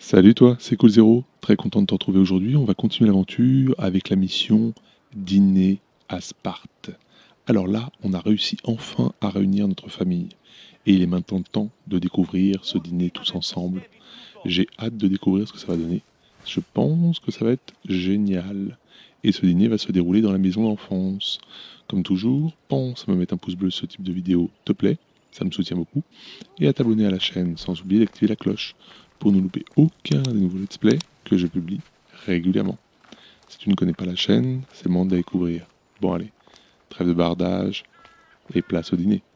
Salut toi, c'est Cool Zero. Très content de te retrouver aujourd'hui. On va continuer l'aventure avec la mission Dîner à Sparte. Alors là, on a réussi enfin à réunir notre famille. Et il est maintenant temps de découvrir ce dîner tous ensemble. J'ai hâte de découvrir ce que ça va donner. Je pense que ça va être génial. Et ce dîner va se dérouler dans la maison d'enfance. Comme toujours, pense à me mettre un pouce bleu sur ce type de vidéo, te plaît, ça me soutient beaucoup. Et à t'abonner à la chaîne, sans oublier d'activer la cloche pour ne louper aucun des nouveaux let's play que je publie régulièrement. Si tu ne connais pas la chaîne, c'est le moment de la découvrir. Bon allez, trêve de bardage et place au dîner.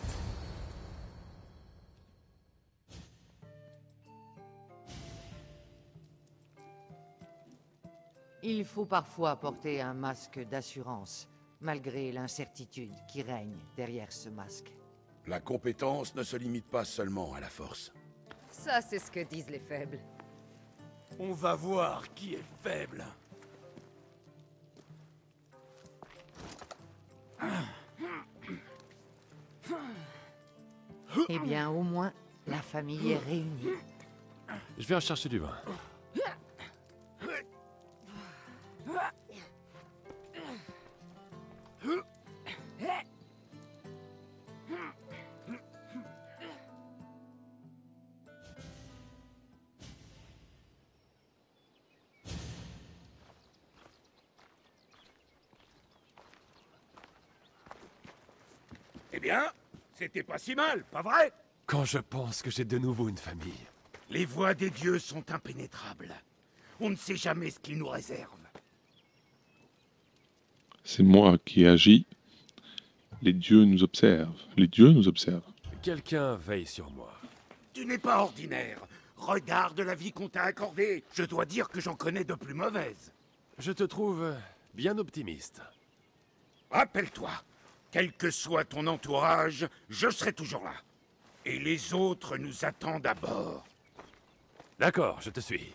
Il faut parfois porter un masque d'assurance, malgré l'incertitude qui règne derrière ce masque. La compétence ne se limite pas seulement à la force. Ça, c'est ce que disent les faibles. On va voir qui est faible. Eh bien, au moins, la famille est réunie. Je vais en chercher du vin. Eh bien, c'était pas si mal, pas vrai? Quand je pense que j'ai de nouveau une famille. Les voies des dieux sont impénétrables. On ne sait jamais ce qu'ils nous réservent. C'est moi qui agis. Les dieux nous observent. Les dieux nous observent. Quelqu'un veille sur moi. Tu n'es pas ordinaire. Regarde la vie qu'on t'a accordée. Je dois dire que j'en connais de plus mauvaises. Je te trouve bien optimiste. Rappelle-toi, quel que soit ton entourage, je serai toujours là. Et les autres nous attendent à bord. D'accord, je te suis.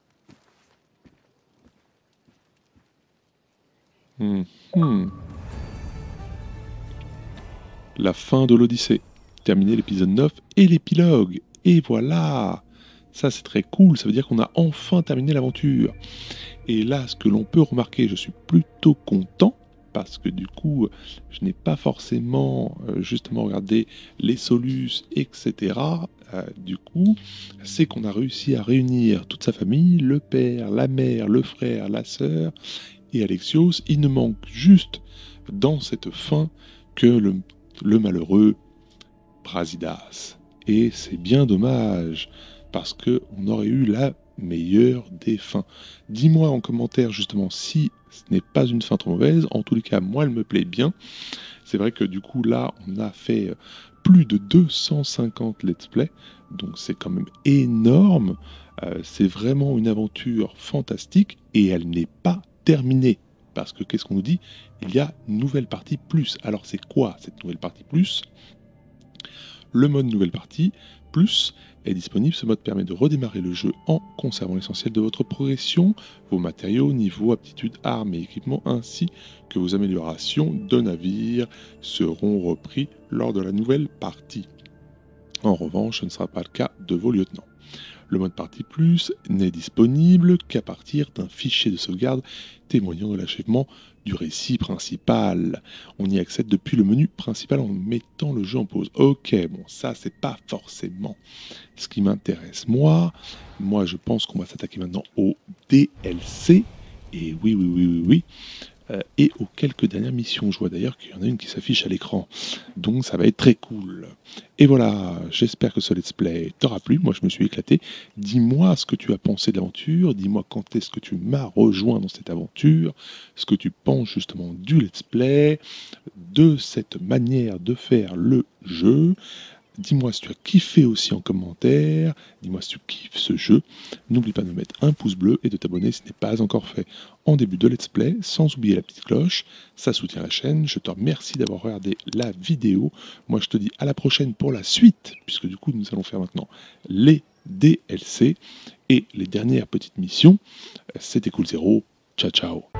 La fin de l'Odyssée. Terminé l'épisode 9 et l'épilogue. Et voilà. Ça c'est très cool, ça veut dire qu'on a enfin terminé l'aventure. Et là, ce que l'on peut remarquer, je suis plutôt content, parce que du coup, je n'ai pas forcément justement regardé les solus, etc. Du coup, c'est qu'on a réussi à réunir toute sa famille, le père, la mère, le frère, la sœur et Alexios. Il ne manque juste dans cette fin que le malheureux Brasidas. Et c'est bien dommage, parce qu'on aurait eu la meilleure des fins. Dis-moi en commentaire justement si ce n'est pas une fin trop mauvaise. En tous les cas, moi, elle me plaît bien. C'est vrai que du coup, là, on a fait plus de 250 let's play, donc c'est quand même énorme. C'est vraiment une aventure fantastique et elle n'est pas terminée. Parce que qu'est-ce qu'on nous dit? Il y a une nouvelle partie plus. Alors c'est quoi cette nouvelle partie plus? Le mode nouvelle partie plus est disponible. Ce mode permet de redémarrer le jeu en conservant l'essentiel de votre progression, vos matériaux, niveaux, aptitudes, armes et équipements, ainsi que vos améliorations de navires seront repris lors de la nouvelle partie. En revanche, ce ne sera pas le cas de vos lieutenants. Le mode partie plus n'est disponible qu'à partir d'un fichier de sauvegarde témoignant de l'achèvement du récit principal. On y accède depuis le menu principal en mettant le jeu en pause. Ok, bon, ça c'est pas forcément ce qui m'intéresse. Moi, je pense qu'on va s'attaquer maintenant au DLC. Et oui. Et aux quelques dernières missions. Je vois d'ailleurs qu'il y en a une qui s'affiche à l'écran. Donc ça va être très cool. Et voilà, j'espère que ce let's play t'aura plu. Moi je me suis éclaté. Dis-moi ce que tu as pensé de l'aventure. Dis-moi quand est-ce que tu m'as rejoint dans cette aventure. Ce que tu penses justement du let's play. De cette manière de faire le jeu. Dis-moi si tu as kiffé aussi en commentaire. Dis-moi si tu kiffes ce jeu. N'oublie pas de mettre un pouce bleu et de t'abonner si ce n'est pas encore fait en début de let's play, sans oublier la petite cloche. Ça soutient la chaîne. Je te remercie d'avoir regardé la vidéo. Moi, je te dis à la prochaine pour la suite, puisque du coup, nous allons faire maintenant les DLC et les dernières petites missions. C'était Cool Zero. Ciao, ciao.